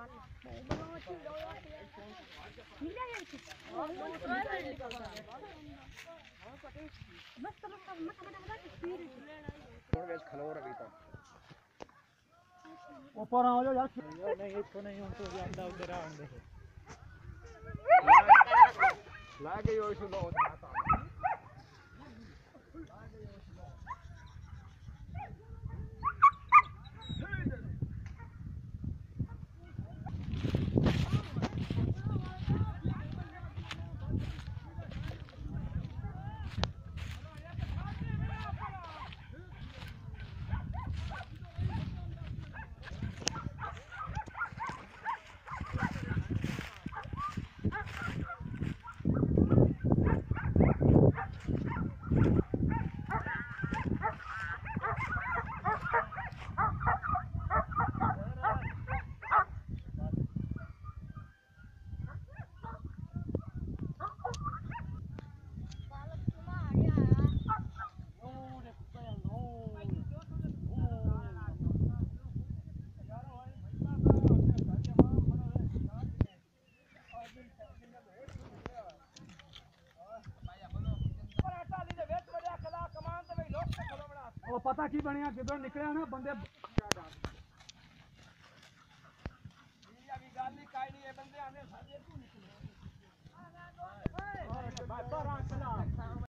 ऊपर आओ यार नहीं इसको नहीं उनको अंदर उधर आने लागे यो सुनो वो पता की बनया किधर निकले ना बंदे बंदे आने